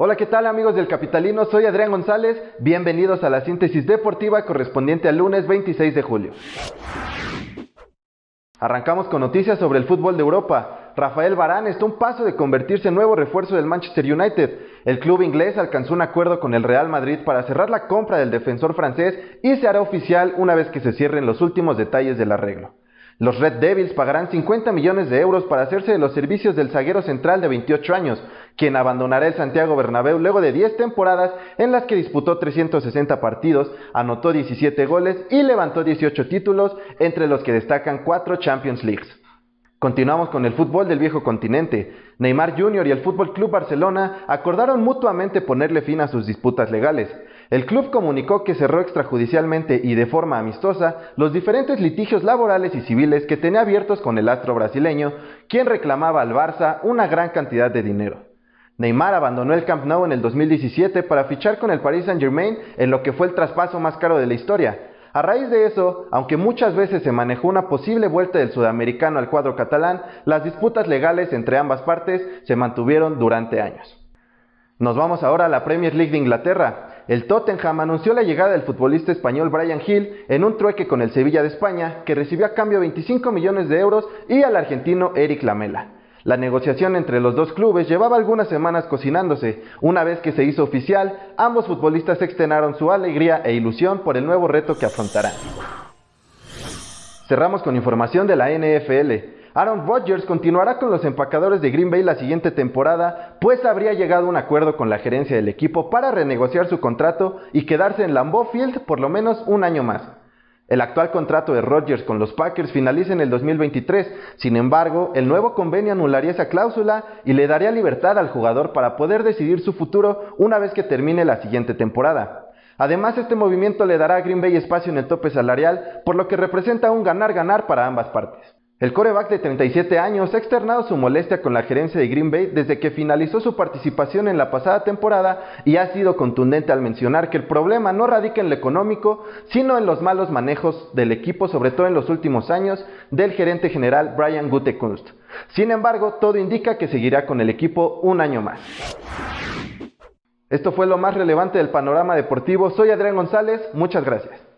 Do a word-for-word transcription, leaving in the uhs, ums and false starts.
Hola, ¿qué tal amigos del Capitalino? Soy Adrián González, bienvenidos a la síntesis deportiva correspondiente al lunes veintiséis de julio. Arrancamos con noticias sobre el fútbol de Europa. Rafael Varane está a un paso de convertirse en nuevo refuerzo del Manchester United. El club inglés alcanzó un acuerdo con el Real Madrid para cerrar la compra del defensor francés y se hará oficial una vez que se cierren los últimos detalles del arreglo. Los Red Devils pagarán cincuenta millones de euros para hacerse de los servicios del zaguero central de veintiocho años, quien abandonará el Santiago Bernabéu luego de diez temporadas en las que disputó trescientos sesenta partidos, anotó diecisiete goles y levantó dieciocho títulos, entre los que destacan cuatro Champions Leagues. Continuamos con el fútbol del viejo continente. Neymar junior y el Fútbol Club Barcelona acordaron mutuamente ponerle fin a sus disputas legales. El club comunicó que cerró extrajudicialmente y de forma amistosa los diferentes litigios laborales y civiles que tenía abiertos con el astro brasileño, quien reclamaba al Barça una gran cantidad de dinero. Neymar abandonó el Camp Nou en el dos mil diecisiete para fichar con el Paris Saint-Germain en lo que fue el traspaso más caro de la historia. A raíz de eso, aunque muchas veces se manejó una posible vuelta del sudamericano al cuadro catalán, las disputas legales entre ambas partes se mantuvieron durante años. Nos vamos ahora a la Premier League de Inglaterra. El Tottenham anunció la llegada del futbolista español Bryan Gil en un trueque con el Sevilla de España, que recibió a cambio veinticinco millones de euros, y al argentino Eric Lamela. La negociación entre los dos clubes llevaba algunas semanas cocinándose. Una vez que se hizo oficial, ambos futbolistas externaron su alegría e ilusión por el nuevo reto que afrontarán. Cerramos con información de la N F L. Aaron Rodgers continuará con los empacadores de Green Bay la siguiente temporada, pues habría llegado a un acuerdo con la gerencia del equipo para renegociar su contrato y quedarse en Lambeau Field por lo menos un año más. El actual contrato de Rodgers con los Packers finaliza en el dos mil veintitrés, sin embargo, el nuevo convenio anularía esa cláusula y le daría libertad al jugador para poder decidir su futuro una vez que termine la siguiente temporada. Además, este movimiento le dará a Green Bay espacio en el tope salarial, por lo que representa un ganar-ganar para ambas partes. El quarterback de treinta y siete años ha externado su molestia con la gerencia de Green Bay desde que finalizó su participación en la pasada temporada y ha sido contundente al mencionar que el problema no radica en lo económico, sino en los malos manejos del equipo, sobre todo en los últimos años, del gerente general Brian Gutekunst. Sin embargo, todo indica que seguirá con el equipo un año más. Esto fue lo más relevante del panorama deportivo. Soy Adrián González, muchas gracias.